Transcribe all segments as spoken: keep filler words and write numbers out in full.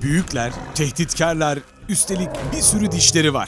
Büyükler, tehditkarlar, üstelik bir sürü dişleri var.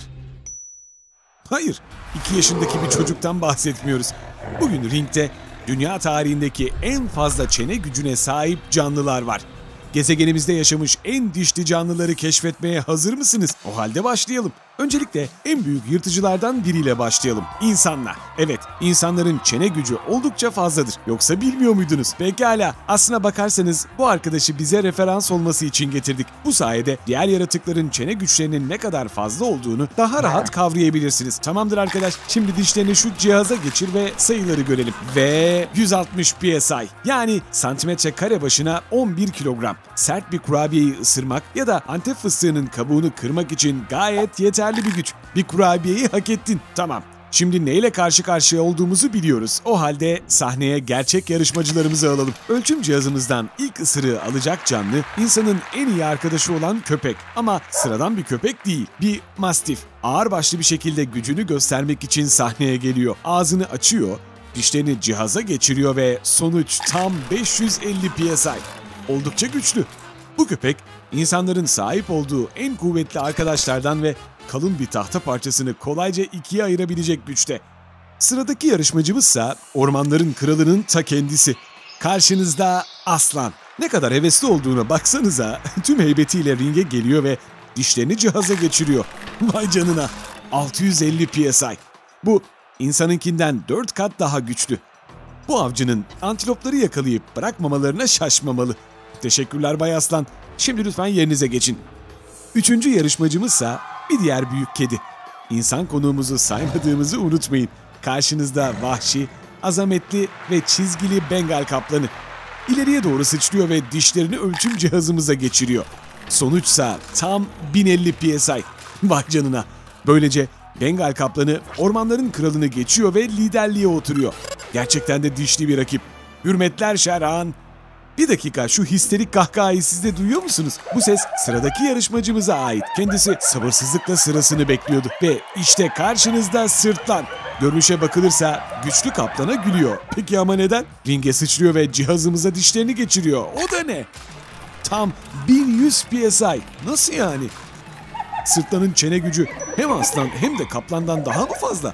Hayır, iki yaşındaki bir çocuktan bahsetmiyoruz. Bugün ringde dünya tarihindeki en fazla çene gücüne sahip canlılar var. Gezegenimizde yaşamış en dişli canlıları keşfetmeye hazır mısınız? O halde başlayalım. Öncelikle en büyük yırtıcılardan biriyle başlayalım. İnsanla. Evet, insanların çene gücü oldukça fazladır. Yoksa bilmiyor muydunuz? Pekala. Aslına bakarsanız bu arkadaşı bize referans olması için getirdik. Bu sayede diğer yaratıkların çene güçlerinin ne kadar fazla olduğunu daha rahat kavrayabilirsiniz. Tamamdır arkadaş. Şimdi dişlerini şu cihaza geçir ve sayıları görelim. Ve yüz altmış P S I. Yani santimetre kare başına on bir kilogram. Sert bir kurabiyeyi ısırmak ya da Antep fıstığının kabuğunu kırmak için gayet yeterli bir güç. Bir kurabiyeyi hak ettin. Tamam. Şimdi neyle karşı karşıya olduğumuzu biliyoruz. O halde sahneye gerçek yarışmacılarımızı alalım. Ölçüm cihazımızdan ilk ısırığı alacak canlı, insanın en iyi arkadaşı olan köpek. Ama sıradan bir köpek değil, bir mastif. Ağırbaşlı bir şekilde gücünü göstermek için sahneye geliyor. Ağzını açıyor, dişlerini cihaza geçiriyor ve sonuç tam beş yüz elli P S I. Oldukça güçlü. Bu köpek, insanların sahip olduğu en kuvvetli arkadaşlardan ve kalın bir tahta parçasını kolayca ikiye ayırabilecek güçte. Sıradaki yarışmacımızsa ormanların kralının ta kendisi. Karşınızda aslan. Ne kadar hevesli olduğuna baksanıza, tüm heybetiyle ringe geliyor ve dişlerini cihaza geçiriyor. Vay canına, altı yüz elli P S I. Bu insanınkinden dört kat daha güçlü. Bu avcının antilopları yakalayıp bırakmamalarına şaşmamalı. Teşekkürler Bay Aslan. Şimdi lütfen yerinize geçin. Üçüncü yarışmacımızsa bir diğer büyük kedi. İnsan konuğumuzu saymadığımızı unutmayın. Karşınızda vahşi, azametli ve çizgili Bengal kaplanı. İleriye doğru sıçrıyor ve dişlerini ölçüm cihazımıza geçiriyor. Sonuçsa tam bin elli P S I. Vay canına. Böylece Bengal kaplanı ormanların kralını geçiyor ve liderliğe oturuyor. Gerçekten de dişli bir rakip. Hürmetler Şerhan. Bir dakika, şu histerik kahkahayı siz de duyuyor musunuz? Bu ses sıradaki yarışmacımıza ait. Kendisi sabırsızlıkla sırasını bekliyordu. Ve işte karşınızda sırtlan. Görünüşe bakılırsa güçlü kaplana gülüyor. Peki ama neden? Ringe sıçrıyor ve cihazımıza dişlerini geçiriyor. O da ne? Tam bin yüz P S I. Nasıl yani? Sırtlanın çene gücü hem aslan hem de kaplandan daha mı fazla?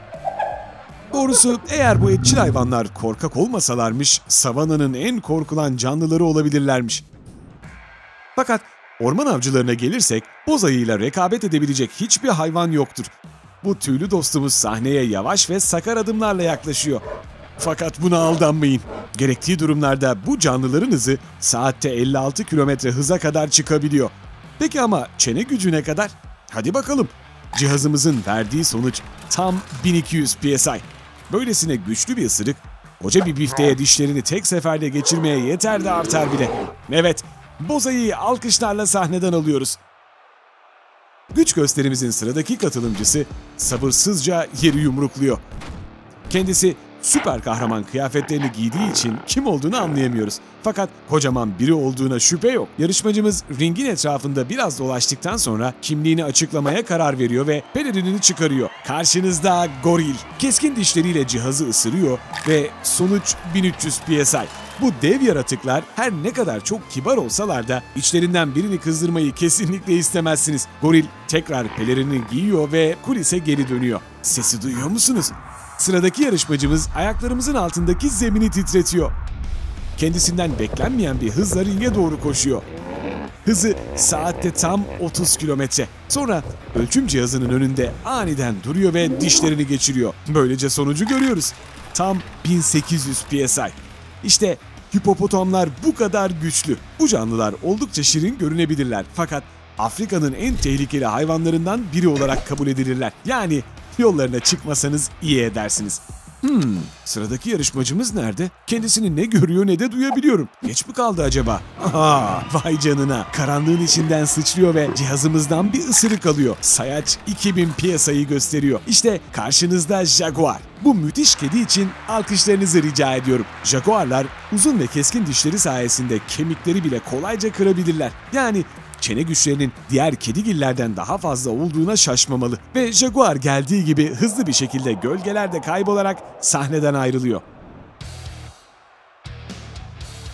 Doğrusu eğer bu etçil hayvanlar korkak olmasalarmış, savananın en korkulan canlıları olabilirlermiş. Fakat orman avcılarına gelirsek, boz ayıyla rekabet edebilecek hiçbir hayvan yoktur. Bu tüylü dostumuz sahneye yavaş ve sakar adımlarla yaklaşıyor. Fakat buna aldanmayın. Gerektiği durumlarda bu canlıların hızı saatte elli altı kilometre hıza kadar çıkabiliyor. Peki ama çene gücü ne kadar? Hadi bakalım. Cihazımızın verdiği sonuç tam bin iki yüz P S I. Böylesine güçlü bir ısırık, koca bir bifteye dişlerini tek seferde geçirmeye yeter de artar bile. Evet, boz ayıyı alkışlarla sahneden alıyoruz. Güç gösterimizin sıradaki katılımcısı sabırsızca yeri yumrukluyor. Kendisi süper kahraman kıyafetlerini giydiği için kim olduğunu anlayamıyoruz. Fakat kocaman biri olduğuna şüphe yok. Yarışmacımız ringin etrafında biraz dolaştıktan sonra kimliğini açıklamaya karar veriyor ve pelerinini çıkarıyor. Karşınızda goril. Keskin dişleriyle cihazı ısırıyor ve sonuç bin üç yüz P S I. Bu dev yaratıklar her ne kadar çok kibar olsalar da içlerinden birini kızdırmayı kesinlikle istemezsiniz. Goril tekrar pelerini giyiyor ve kulise geri dönüyor. Sesi duyuyor musunuz? Sıradaki yarışmacımız ayaklarımızın altındaki zemini titretiyor. Kendisinden beklenmeyen bir hızla ringe doğru koşuyor. Hızı saatte tam otuz kilometre. Sonra ölçüm cihazının önünde aniden duruyor ve dişlerini geçiriyor. Böylece sonucu görüyoruz. Tam bin sekiz yüz P S I. İşte hipopotamlar bu kadar güçlü. Bu canlılar oldukça şirin görünebilirler. Fakat Afrika'nın en tehlikeli hayvanlarından biri olarak kabul edilirler. Yani yollarına çıkmasanız iyi edersiniz. Hmm, sıradaki yarışmacımız nerede? Kendisini ne görüyor ne de duyabiliyorum. Geç mi kaldı acaba? Aha, vay canına. Karanlığın içinden sıçrıyor ve cihazımızdan bir ısırık alıyor. Sayaç iki bin P S I'yi gösteriyor. İşte karşınızda Jaguar. Bu müthiş kedi için alkışlarınızı rica ediyorum. Jaguarlar uzun ve keskin dişleri sayesinde kemikleri bile kolayca kırabilirler. Yani çene güçlerinin diğer kedigillerden daha fazla olduğuna şaşmamalı. Ve Jaguar geldiği gibi hızlı bir şekilde gölgelerde kaybolarak sahneden ayrılıyor.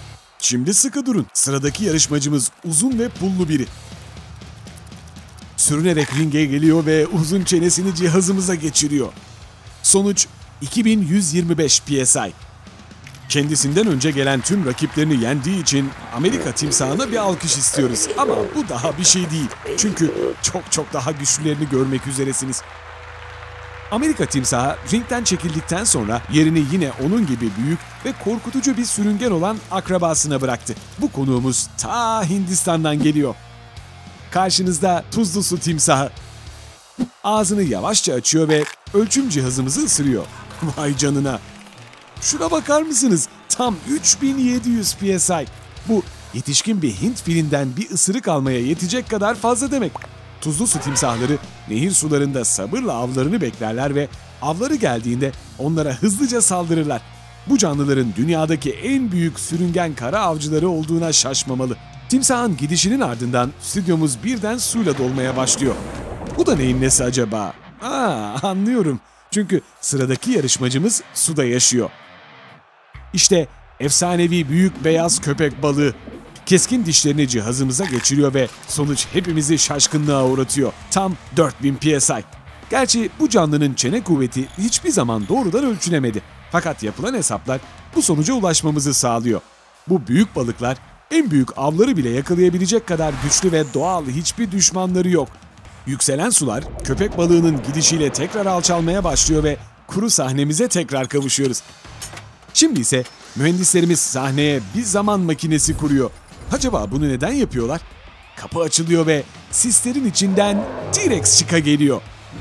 Şimdi sıkı durun. Sıradaki yarışmacımız uzun ve pullu biri. Sürünerek ringe geliyor ve uzun çenesini cihazımıza geçiriyor. Sonuç iki bin yüz yirmi beş P S I. Kendisinden önce gelen tüm rakiplerini yendiği için Amerika timsahına bir alkış istiyoruz. Ama bu daha bir şey değil. Çünkü çok çok daha güçlülerini görmek üzeresiniz. Amerika timsahı ringden çekildikten sonra yerini yine onun gibi büyük ve korkutucu bir sürüngen olan akrabasına bıraktı. Bu konuğumuz ta Hindistan'dan geliyor. Karşınızda tuzlu su timsahı. Ağzını yavaşça açıyor ve ölçüm cihazımızı ısırıyor. Vay canına. Şuna bakar mısınız? Tam üç bin yedi yüz P S I. Bu yetişkin bir Hint filinden bir ısırık almaya yetecek kadar fazla demek. Tuzlu su timsahları nehir sularında sabırla avlarını beklerler ve avları geldiğinde onlara hızlıca saldırırlar. Bu canlıların dünyadaki en büyük sürüngen kara avcıları olduğuna şaşmamalı. Timsahın gidişinin ardından stüdyomuz birden suyla dolmaya başlıyor. Bu da neyin nesi acaba? Aa, anlıyorum. Çünkü sıradaki yarışmacımız suda yaşıyor. İşte efsanevi büyük beyaz köpek balığı. Keskin dişlerini cihazımıza geçiriyor ve sonuç hepimizi şaşkınlığa uğratıyor. Tam dört bin P S I. Gerçi bu canlının çene kuvveti hiçbir zaman doğrudan ölçülemedi. Fakat yapılan hesaplar bu sonuca ulaşmamızı sağlıyor. Bu büyük balıklar en büyük avları bile yakalayabilecek kadar güçlü ve doğal hiçbir düşmanları yok. Yükselen sular köpek balığının gidişiyle tekrar alçalmaya başlıyor ve kuru sahnemize tekrar kavuşuyoruz. Şimdi ise mühendislerimiz sahneye bir zaman makinesi kuruyor. Acaba bunu neden yapıyorlar? Kapı açılıyor ve sislerin içinden T-Rex çıka geliyor.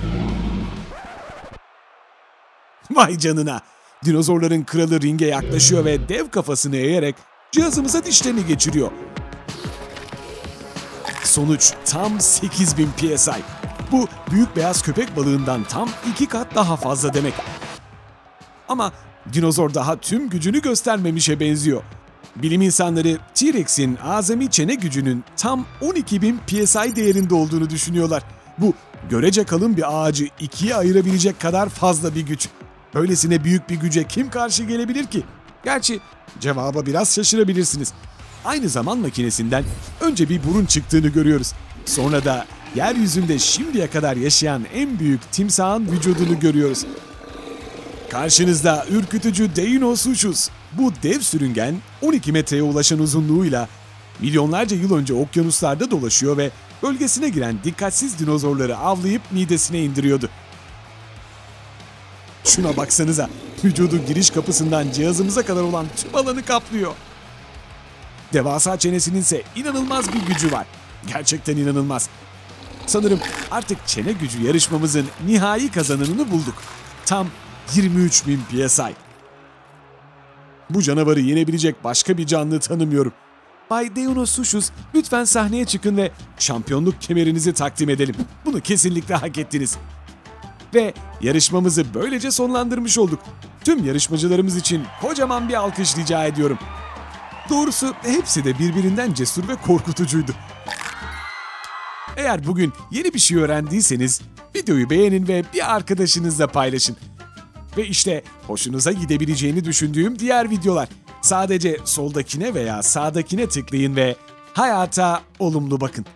Vay canına! Dinozorların kralı ringe yaklaşıyor ve dev kafasını eğerek cihazımıza dişlerini geçiriyor. Sonuç tam sekiz bin P S I. Bu büyük beyaz köpek balığından tam iki kat daha fazla demek. Ama dinozor daha tüm gücünü göstermemişe benziyor. Bilim insanları T-Rex'in azami çene gücünün tam on iki bin P S I değerinde olduğunu düşünüyorlar. Bu görece kalın bir ağacı ikiye ayırabilecek kadar fazla bir güç. Böylesine büyük bir güce kim karşı gelebilir ki? Gerçi cevaba biraz şaşırabilirsiniz. Aynı zaman makinesinden önce bir burun çıktığını görüyoruz. Sonra da yeryüzünde şimdiye kadar yaşayan en büyük timsahın vücudunu görüyoruz. Karşınızda ürkütücü Deinosuchus. Bu dev sürüngen on iki metreye ulaşan uzunluğuyla milyonlarca yıl önce okyanuslarda dolaşıyor ve bölgesine giren dikkatsiz dinozorları avlayıp midesine indiriyordu. Şuna baksanıza, vücudu giriş kapısından cihazımıza kadar olan tüm alanı kaplıyor. Devasa çenesinin ise inanılmaz bir gücü var. Gerçekten inanılmaz. Sanırım artık çene gücü yarışmamızın nihai kazananını bulduk. Tam yirmi üç bin P S I. Bu canavarı yenebilecek başka bir canlı tanımıyorum. Bay Deinosuchus, lütfen sahneye çıkın ve şampiyonluk kemerinizi takdim edelim. Bunu kesinlikle hak ettiniz. Ve yarışmamızı böylece sonlandırmış olduk. Tüm yarışmacılarımız için kocaman bir alkış rica ediyorum. Doğrusu hepsi de birbirinden cesur ve korkutucuydu. Eğer bugün yeni bir şey öğrendiyseniz videoyu beğenin ve bir arkadaşınızla paylaşın. Ve işte hoşunuza gidebileceğini düşündüğüm diğer videolar. Sadece soldakine veya sağdakine tıklayın ve hayata olumlu bakın.